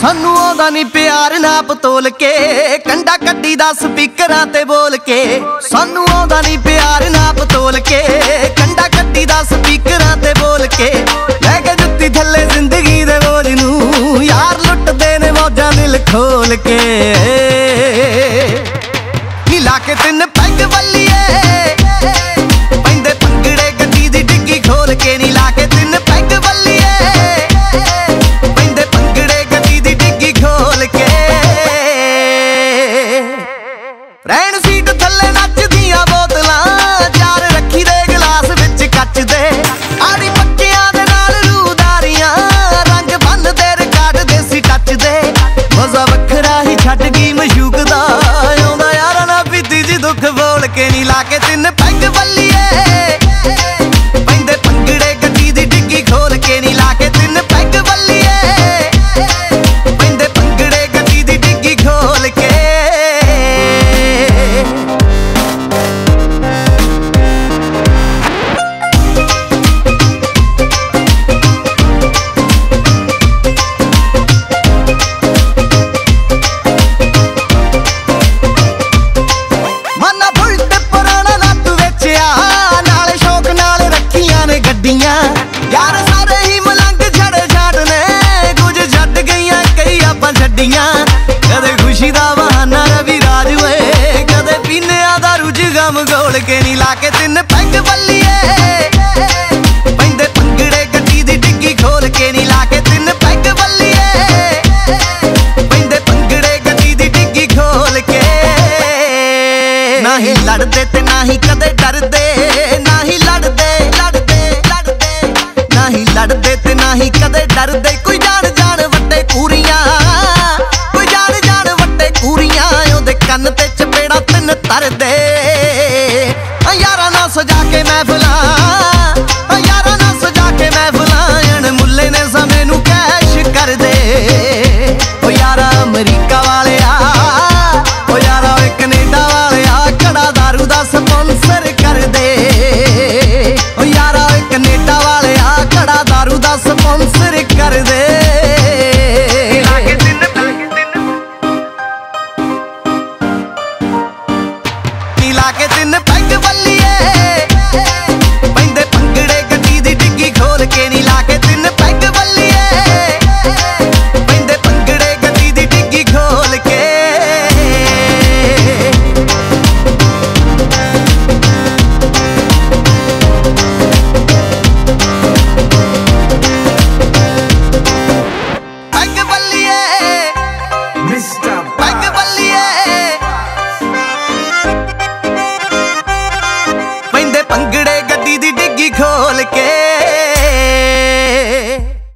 सानू आउंदा नी प्यार नाप तोल के, कंडा कड्डी दा स्पीकरां ते बोल के। सानू आउंदा नी प्यार नाप तोल के, कंडा कड्डी दा स्पीकरां ते बोल के। लैके जुत्ती थल्ले जिंदगी दे बोझ नू, यार लुटदे ने मौजां दिल खोल के। ला के तिन पैग बल्लिए पैंदे पंगड़े गड्डी दी डिग्गी खोल के। नी ला के तिन पैग बल्लिए पैंदे पंगड़े गड्डी दी डिग्गी खोल के। रैन सीट थल्ले नचदियां बोतलां, चार रखी दे गिलास विच कच दे। आड़ी पक्कियां दे नाल रूदारियां, रंग बन दे रिकार्ड देसी टच दे। मजा वखरा ही छड्ड गई मशूक दा, आउंदा यारां नाल पीती जी दुख बोल के। नी ला के तिन पैग बल्लिए पैंदे पंगड़े गड्डी दी डिग्गी खोल के। नी ला के तिन पैग बल्लिए पैंदे पंगड़े गड्डी दी डिग्गी खोल के। यार सारे ही मलंग छड़े छाड़ ने, कुछ छड्ड गईयां कई आपां छड्डियां। कदे खुशी दा बहाना रवि राज होए, कदे पीने दारू च गम घोल के। नी ला के तिन पैग बल्लिए पैंदे पंगड़े गड्डी दी डिग्गी खोल के। नी ला के तिन पैग बल्लिए पैंदे पंगड़े गड्डी दी डिग्गी खोल के। ना ही लड़दे ते ना ही कदे डरदे, ना ही लड़दे लड़दे ते ना ही कदे डरदे। कोई जान जान वड्डे कूरियां, कोई जान जान वड्डे कूरियां, ओदे कन्न ते चपेड़ा तिन तरदे। यारां नाल सजा के महफिलां, यारां नाल सजा के महफिलां, अण मुल्ले ने समय नू कैश कर दे। ओ यारा अमरीका वाले आ, ओ यारा कनेडा वाले आ, कड़ा दारू दा स्पॉन्सर कर दे। ओ यारा कनेडा वाले आ, कड़ा दारू दा स्पॉन्सर कर दे। नी ला के तिन पैग बल्लिए पैंदे पंगड़े गड्डी दी डिग्गी खोल के। नी ला के तिन पैग बल्लिए पैंदे पंगड़े गड्डी दी डिग्गी खोल के। पैंदे पंगड़े गड्डी दी डिग्गी खोल के।